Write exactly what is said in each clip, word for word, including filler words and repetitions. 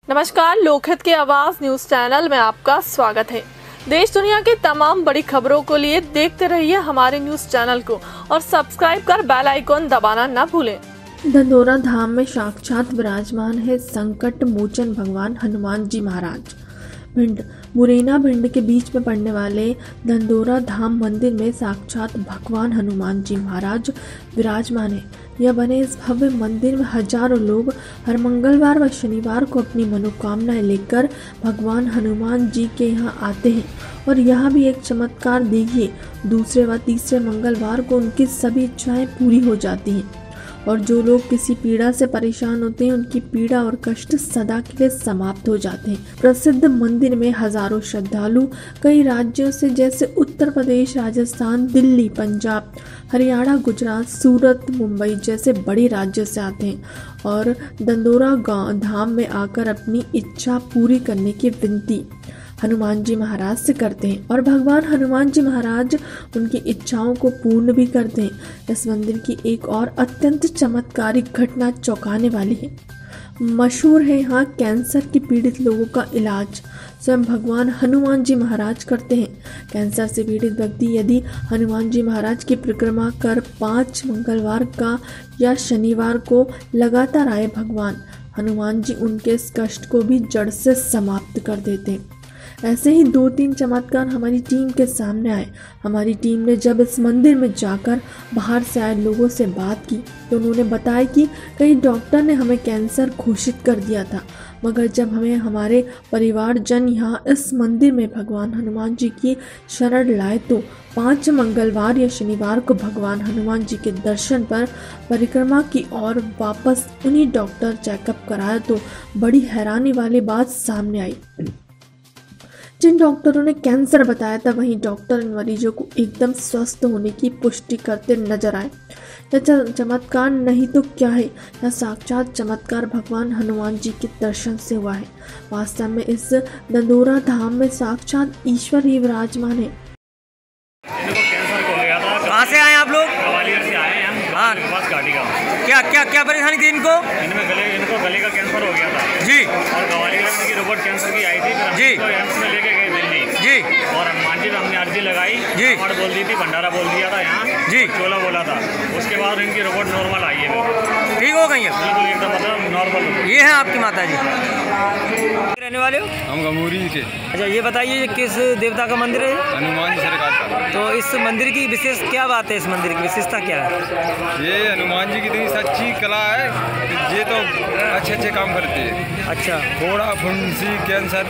नमस्कार, लोकहित की आवाज न्यूज चैनल में आपका स्वागत है। देश दुनिया की तमाम बड़ी खबरों को लिए देखते रहिए हमारे न्यूज चैनल को और सब्सक्राइब कर बेल आइकॉन दबाना न भूलें। दंदोरा धाम में साक्षात विराजमान है संकट मोचन भगवान हनुमान जी महाराज। भिंड मुरैना भिंड के बीच में पड़ने वाले दंदोरा धाम मंदिर में साक्षात भगवान हनुमान जी महाराज विराजमान है। यह बने इस भव्य मंदिर में हजारों लोग हर मंगलवार व शनिवार को अपनी मनोकामनाएं लेकर भगवान हनुमान जी के यहाँ आते हैं। और यहाँ भी एक चमत्कार देखिए, दूसरे व तीसरे मंगलवार को उनकी सभी इच्छाएं पूरी हो जाती हैं और जो लोग किसी पीड़ा से परेशान होते हैं उनकी पीड़ा और कष्ट सदा के लिए समाप्त हो जाते हैं। प्रसिद्ध मंदिर में हजारों श्रद्धालु कई राज्यों से जैसे उत्तर प्रदेश, राजस्थान, दिल्ली, पंजाब, हरियाणा, गुजरात, सूरत, मुंबई जैसे बड़े राज्यों से आते हैं और दंदोरा गांव धाम में आकर अपनी इच्छा पूरी करने की विनती हनुमान जी महाराज से करते हैं और भगवान हनुमान जी महाराज उनकी इच्छाओं को पूर्ण भी करते हैं। इस मंदिर की एक और अत्यंत चमत्कारिक घटना चौंकाने वाली है। मशहूर है यहाँ कैंसर के पीड़ित लोगों का इलाज स्वयं भगवान हनुमान जी महाराज करते हैं। कैंसर से पीड़ित व्यक्ति यदि हनुमान जी महाराज की परिक्रमा कर पाँच मंगलवार का या शनिवार को लगातार आए, भगवान हनुमान जी उनके इस कष्ट को भी जड़ से समाप्त कर देते हैं। ऐसे ही दो तीन चमत्कार हमारी टीम के सामने आए। हमारी टीम ने जब इस मंदिर में जाकर बाहर से आए लोगों से बात की तो उन्होंने बताया कि कई डॉक्टर ने हमें कैंसर घोषित कर दिया था, मगर जब हमें हमारे परिवारजन यहाँ इस मंदिर में भगवान हनुमान जी की शरण लाए तो पाँच मंगलवार या शनिवार को भगवान हनुमान जी के दर्शन पर परिक्रमा की और वापस उन्हीं डॉक्टर चेकअप कराया तो बड़ी हैरानी वाली बात सामने आई। जिन डॉक्टरों ने कैंसर बताया था वहीं डॉक्टर इन मरीजों को एकदम स्वस्थ होने की पुष्टि करते नजर आए। यह चमत्कार नहीं तो क्या है, यह साक्षात चमत्कार भगवान हनुमान जी के दर्शन से हुआ है। वास्तव में इस दंदोरा धाम में साक्षात ईश्वर ही विराजमान है। कहाँ से आए आप लोग? ग्वालियर से आए हैं हम। हाँ, बस गाड़ी का क्या क्या क्या परेशानी थी इनको? इनमें गले इनको गले का कैंसर हो गया था जी। और ग्वालियर में इनकी रोबोट कैंसर की आई थी जी। तो एम्स में लेके गए दिल्ली जी। और हनुमान जी पे हमने अर्जी लगाई जी। और बोल दी थी, भंडारा बोल दिया था यहाँ जी, चोला बोला था। उसके बाद इनकी रोबोट नॉर्मल आई है, ठीक हो गई है बिल्कुल एकदम मतलब नॉर्मल। ये है आपकी माता जी। रहने वाले हो? हम गमूरी के। अच्छा, ये बताइए ये किस देवता का मंदिर है? हनुमान जी सरकार का। तो इस मंदिर की विशेष क्या बात है? इस मंदिर की विशेषता क्या है? ये हनुमान जी की इतनी सच्ची कला है कि ये तो अच्छे अच्छे काम करते हैं। अच्छा, फोड़ा, फुंसी, कैंसर।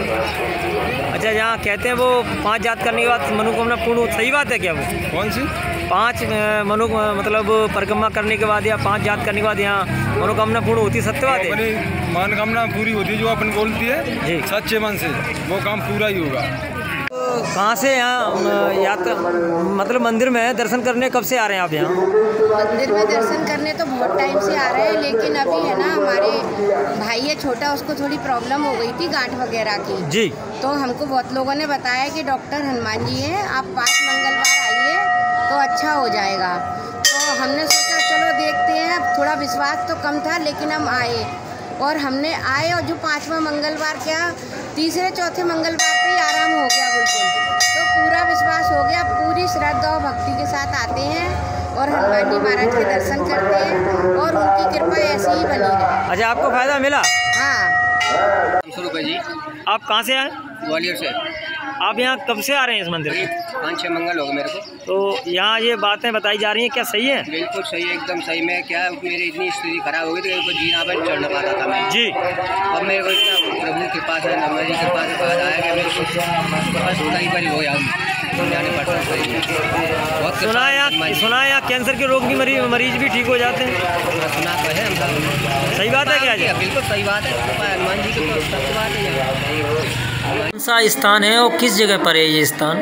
अच्छा, यहाँ कहते हैं वो पांच जात करने के बाद मनोकामना पूर्ण, सही बात है क्या वो? कौन सी? पांच मनो मतलब परिक्रमा करने के बाद या पांच जात करने के बाद यहाँ मनोकामना पूर्ण होती है, सत्य बात है? अपनी मनोकामना पूरी होती है जो अपन बोलती है जी, सच्चे मन से वो काम पूरा ही होगा। कहाँ से यहाँ यात्रा मतलब मंदिर में दर्शन करने कब से आ रहे हैं आप यहाँ? मंदिर में दर्शन करने तो बहुत टाइम से आ रहे हैं, लेकिन अभी है ना हमारे भाई है छोटा, उसको थोड़ी प्रॉब्लम हो गई थी गांठ वगैरह की जी। तो हमको बहुत लोगों ने बताया कि डॉक्टर हनुमान जी हैं, आप पाँच मंगलवार आइए तो अच्छा हो जाएगा। तो हमने सोचा चलो देखते हैं, थोड़ा विश्वास तो कम था लेकिन हम आए और हमने आए और जो पाँचवा मंगलवार क्या तीसरे चौथे मंगलवार पे ही आराम हो गया बिल्कुल। तो पूरा विश्वास हो गया, पूरी श्रद्धा और भक्ति के साथ आते हैं और हनुमान जी महाराज के दर्शन करते हैं और उनकी कृपा ऐसी ही बनी है। अच्छा, आपको फायदा मिला? हाँ। सौ रुपये जी। आप कहाँ से आए? ग्वालियर से। आप यहाँ कब से आ रहे हैं इस मंदिर में? पाँच छः मंगल हो गए मेरे को। तो यहाँ ये बातें बताई जा रही हैं, क्या सही है? बिल्कुल सही है, एकदम सही। मैं क्या मेरी इतनी स्थिति खराब हो गई थी कि जीना पर चढ़ ना पाता था मैं जी। अब मेरे को इतना प्रभु के पास है, नंबर जी के पास बात आया कि मेरे को बस कहीं पर ही हो जाऊँ जाने पड़ता है। सुना है यहाँ सुना है यहाँ कैंसर के रोग भी मरीज मरीज भी ठीक हो जाते हैं? सुना तो है हम। सही बात है क्या जी? बिल्कुल सही बात है, हनुमान जी की सत्य बात है। कौन सा स्थान है और किस जगह पर है ये स्थान?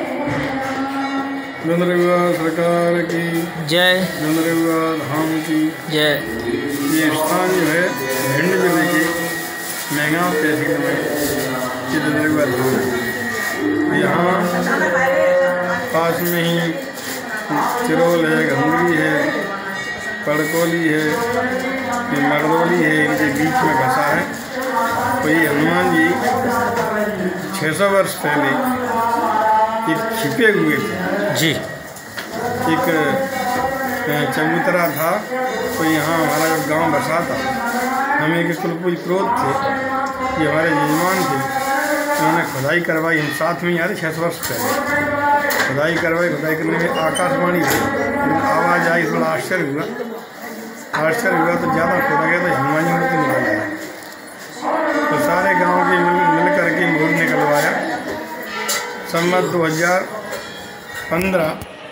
दंदोरा सरकार की जय, दंदोरा धाम की जय। ये स्थान जो है भिंड जिले के महंगा तहसील में ये दंदोरा धाम है। यहाँ पास में ही चिरोल है, घंगरी है, कड़कोली है, ये मरदोली है, इनके बीच में घसा है तो ये हनुमान जी छः सौ वर्ष पहले एक छिपे हुए थे जी। एक चबूतरा था, तो यहाँ हमारा जब गांव बसा था, हम एक कुलपुरी क्रोध थे, ये हमारे यजमान थे, उन्होंने खुदाई करवाई। हम साथ में यार छः सौ वर्ष पहले खुदाई करवाई। खुदाई करने में आकाशवाणी थी, आवाज़ आई, थोड़ा आश्चर्य हुआ। आश्चर्य हुआ तो ज़्यादा खोदा गया तो हनुमान जी मूर्ति निकल गया। तो सारे गांव के मिल मिल करके मुहूर्त निकलवाया। संवत दो हज़ार पंद्रह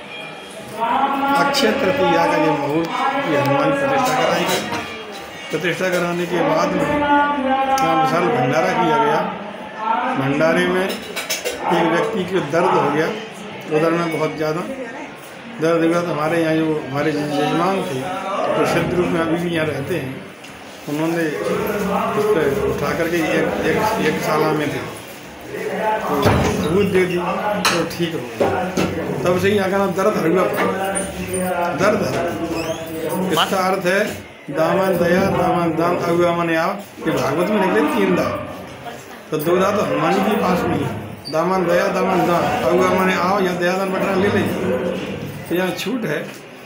अक्षय तृतीया का ये मुहूर्त ये हनुमान प्रतिष्ठा कराई गई। प्रतिष्ठा कराने के बाद में यहाँ विशाल भंडारा किया गया। भंडारे में एक व्यक्ति को दर्द हो गया, उधर में बहुत ज़्यादा दर्द हुआ। तो हमारे यहाँ जो हमारे यजमान थे तो सिद्ध रूप में अभी भी यहाँ रहते हैं, उन्होंने उस पर उठा करके एक एक एक साला में थे तो दूध दे दी तो ठीक हो गया। तब से ही यहाँ का नाम दर्द हरुआ दर्द है। इसका अर्थ है दामन दया दामन दाम अगुआ मन आओ। ये भागवत में निकले तीन दाम, तो दो दा तो हनुमान जी के पास में है। दामन दया दामन दाम अगुआ मन आओ या दया दान बटना ले लीजिए। तो यहाँ छूट है।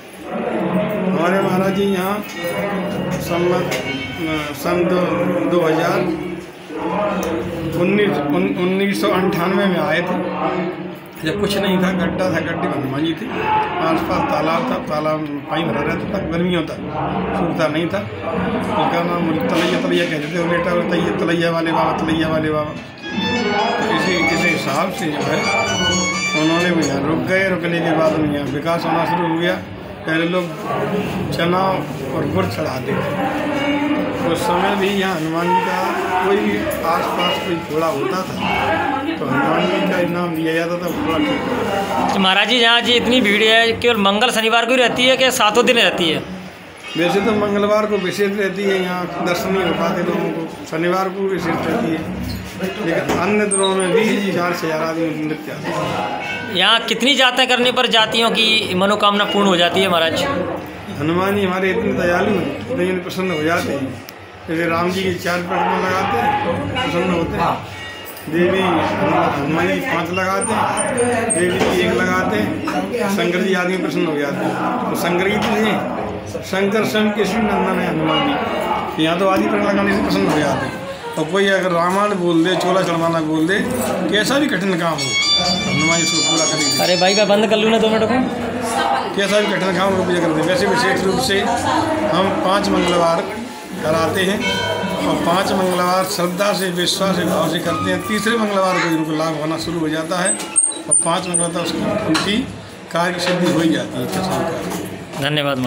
हमारे महाराज जी यहाँ संवत सन दो दो हज़ार उन्नीस उन्नीस सौ अंठानवे में आए थे, जब कुछ नहीं था, गड्ढा था, गड्ढे में हनुमान जी थे। आस पास तालाब था, तालाब में पानी भरा रहता था, गर्मियों तक सूखता नहीं था। उसका नाम तलैया तलैया कहते थे। बेटा बोलता ये तलैया वाले बाबा, तलैया वाले बाबा। तो इसी इसी हिसाब से जो है उन्होंने भी यहाँ रुक गए। रुकने के बाद में यहाँ विकास होना शुरू हो गया। पहले लोग चना और गुड़ चढ़ाते थे। उस समय भी यहाँ हनुमान जी का कोई भी आस पास कोई घोड़ा होता था तो हनुमान जी का इनाम दिया जाता था। घोड़ा ठीक। तो महाराज जी यहाँ जी इतनी भीड़ है, केवल मंगल शनिवार को ही रहती है कि सातों दिन रहती है? वैसे तो मंगलवार को विशेष रहती है, यहाँ दर्शन नहीं हो पाते लोगों को। शनिवार को विशेष रहती है, लेकिन अन्य दिनों में भी चार से चार आदमी नृत्य आते हैं। यहाँ कितनी जातें करने पर जातियों की मनोकामना पूर्ण हो जाती है महाराज? हनुमान जी हमारे इतने दयालु हैं, इतने प्रसन्न हो जाते हैं। जैसे राम जी के चार परिक्रमा लगाते हैं, प्रसन्न होते हैं। देवी हनुमान जी पाँच लगाते हैं, देवी जी एक लगाते हैं, शंकर जी आदमी प्रसन्न हो जाते हैं। तो शंकर जी तो हैं, शंकर स्वयं के श्री नंदन है हनुमान जी। यहाँ तो आदि पर लगाने से प्रसन्न हो जाते हैं। और कोई अगर रामायण बोल दे, चोला चढ़वाना बोल दे, कैसा भी कठिन काम हो, हनुमान जी उसको पूरा करेंगे। अरे भाई मैं बंद कर लूँ ना दो मिनट को? कैसा भी कठिन काम को पूजा करते हैं। वैसे विशेष रूप से हम पाँच मंगलवार कराते हैं और पाँच मंगलवार श्रद्धा से, विश्वास से, भाव से करते हैं। तीसरे मंगलवार को इनको लाभ होना शुरू हो जाता है और पाँच मंगलवार तक उनकी कार्य सिद्धि हो ही जाती है। धन्यवाद।